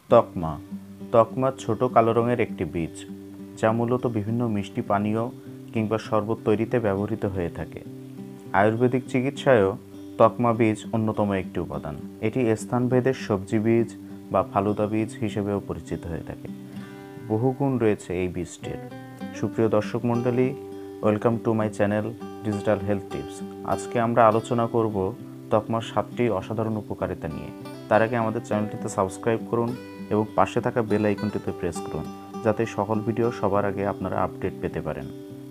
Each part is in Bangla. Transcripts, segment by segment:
তকমা তকমা ছোট কালো রঙের একটি বীজ, যা মূলত বিভিন্ন মিষ্টি পানীয় কিংবা শরবত তৈরিতে ব্যবহৃত হয়ে থাকে। আয়ুর্বেদিক চিকিৎসায়ও তকমা বীজ অন্যতম একটি উপাদান। এটি স্থানভেদে সবজি বীজ বা ফালুদা বীজ হিসেবেও পরিচিত হয়ে থাকে। বহু গুণ রয়েছে এই বীজটির। সুপ্রিয় দর্শক মণ্ডলী, welcome to my channel digital health tips. আজকে আমরা আলোচনা করব তকমার 7টি অসাধারণ উপকারিতা নিয়ে। তার আগে আমাদের চ্যানেলটিতে সাবস্ক্রাইব করুন এবং পাশে থাকা বেল আইকনটিতে প্রেস করুন, যাতে সকল ভিডিও সবার আগে আপনারা আপডেট পেতে পারেন।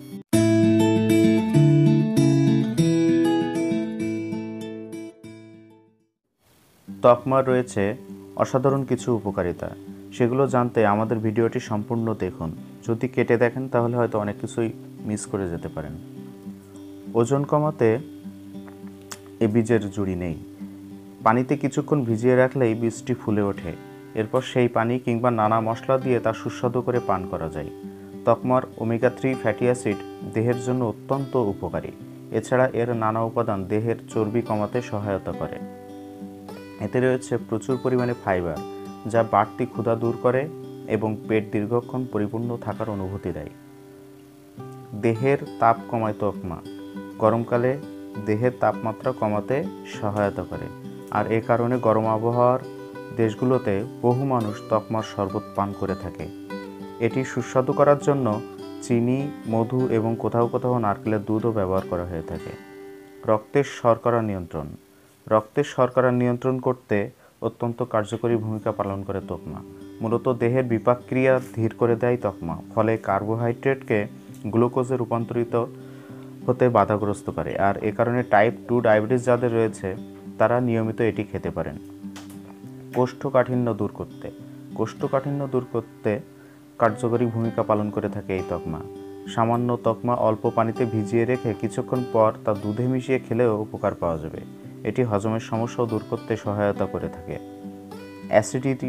তকমার রয়েছে অসাধারণ কিছু উপকারিতা, সেগুলো জানতে আমাদের ভিডিওটি সম্পূর্ণ দেখুন। যদি কেটে দেখেন তাহলে হয়তো অনেক কিছুই মিস করে যেতে পারেন। ওজন কমাতে এ বীজের জুড়ি নেই। পানিতে কিছুক্ষণ ভিজিয়ে রাখলেই বীজটি ফুলে ওঠে। এরপর সেই পানি কিংবা নানা মশলা দিয়ে তা সুস্বাদু করে পান করা যায়। তকমার ওমেগা 3 ফ্যাটি অ্যাসিড দেহের জন্য অত্যন্ত উপকারী। এছাড়া এর নানা উপাদান দেহের চর্বি কমাতে সহায়তা করে। এতে রয়েছে প্রচুর পরিমাণে ফাইবার, যা বাড়তি ক্ষুধা দূর করে এবং পেট দীর্ঘক্ষণ পরিপূর্ণ থাকার অনুভূতি দেয়। দেহের তাপ কমায় তকমা। গরমকালে দেহের তাপমাত্রা কমাতে সহায়তা করে, আর এ কারণে গরম আবহাওয়ার দেশগুলোতে বহু মানুষ তকমার শরবত পান করে থাকে। এটি সুস্বাদু করার জন্য চিনি, মধু এবং কোথাও কোথাও নারকেলের দুধও ব্যবহার করা হয়ে থাকে। রক্তের শর্করা নিয়ন্ত্রণ নিয়ন্ত্রণ করতে অত্যন্ত কার্যকরী ভূমিকা পালন করে তকমা। মূলত দেহের বিপাক ক্রিয়া ধীর করে দেয় তকমা, ফলে কার্বোহাইড্রেটকে গ্লুকোজে রূপান্তরিত হতে বাধাগ্রস্ত করে, আর এ কারণে টাইপ 2 ডায়াবেটিস যাদের রয়েছে তারা নিয়মিত এটি খেতে পারেন। কোষ্ঠকাঠিন্য দূর করতে কার্যকরী ভূমিকা পালন করে থাকে এই তকমা। সামান্য তকমা অল্প পানিতে ভিজিয়ে রেখে কিছুক্ষণ পর তা দুধে মিশিয়ে খেলেও উপকার পাওয়া যাবে। এটি হজমের সমস্যাও দূর করতে সহায়তা করে থাকে। অ্যাসিডিটি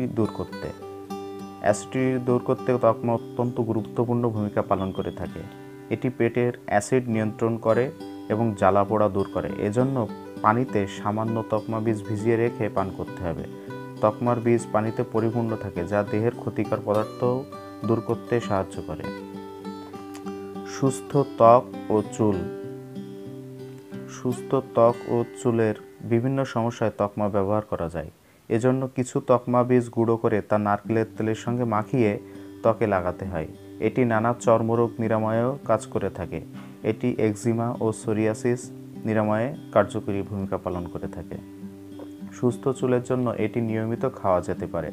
দূর করতে তকমা অত্যন্ত গুরুত্বপূর্ণ ভূমিকা পালন করে থাকে। এটি পেটের অ্যাসিড নিয়ন্ত্রণ করে এবং জ্বালা পোড়া দূর করে। এজন্য পানিতে সামান্য তকমা বীজ ভিজিয়ে রেখে পান করতে হবে। তকমার বীজ পানিতে পরিপূর্ণ থাকে, যা দেহের ক্ষতিকর পদার্থ দূর করতে সাহায্য করে। সুস্থ ত্বক ও চুলের বিভিন্ন সমস্যায় তকমা ব্যবহার করা যায়। এজন্য কিছু তকমা বীজ গুঁড়ো করে তা নারকেলের তেলের সঙ্গে মাখিয়ে ত্বকে লাগাতে হয়। এটি নানা চর্মরোগ নিরাময়েও কাজ করে থাকে। এটি একজিমা ও সোরিয়াসিস নিরাময়ে কার্যকরী ভূমিকা পালন করে থাকে। সুস্থ চুলের জন্য এটি নিয়মিত খাওয়া যেতে পারে।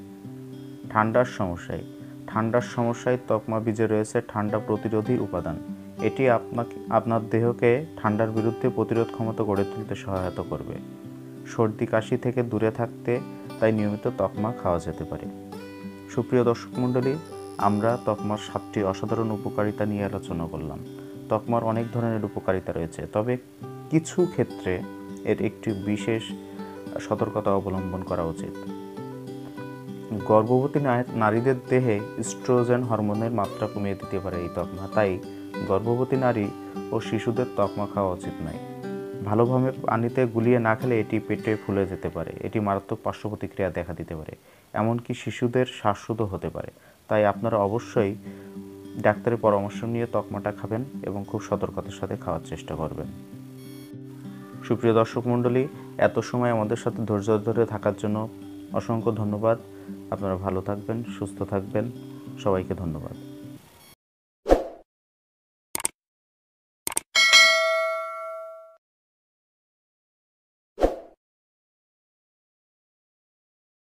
ঠান্ডার সমস্যায় তকমা বীজে রয়েছে ঠান্ডা প্রতিরোধী উপাদান। এটি আপনার দেহকে ঠান্ডার বিরুদ্ধে প্রতিরোধ ক্ষমতা গড়ে তুলতে সহায়তা করবে। সর্দি কাশি থেকে দূরে থাকতে তাই নিয়মিত তকমা খাওয়া যেতে পারে। সুপ্রিয় দর্শক মণ্ডলী, আমরা তকমার 7টি অসাধারণ উপকারিতা নিয়ে আলোচনা করলাম। তকমার অনেক ধরনের উপকারিতা রয়েছে, তবে কিছু ক্ষেত্রে এর একটি বিশেষ সতর্কতা অবলম্বন করা উচিত। গর্ভবতী নারীদের দেহে ইস্ট্রোজেন হরমোনের মাত্রা কমিয়ে দিতে পারে এই তকমা, তাই গর্ভবতী নারী ও শিশুদের তকমা খাওয়া উচিত নয়। ভালোভাবে পানিতে গুলিয়ে না খেলে এটি পেটে ফুলে যেতে পারে। এটি মারাত্মক পার্শ্ব প্রতিক্রিয়া দেখা দিতে পারে, এমনকি শিশুদের শ্বাসরোধও হতে পারে। তাই আপনারা অবশ্যই ডাক্তারের পরামর্শ নিয়ে তকমাটা খাবেন এবং খুব সতর্কতার সাথে খাওয়ার চেষ্টা করবেন। সুপ্রিয় দর্শক মণ্ডলী, এত সময় আমাদের সাথে ধৈর্য ধরে থাকার জন্য অসংখ্য ধন্যবাদ। আপনারা ভালো থাকবেন, সুস্থ থাকবেন। সবাইকে ধন্যবাদ।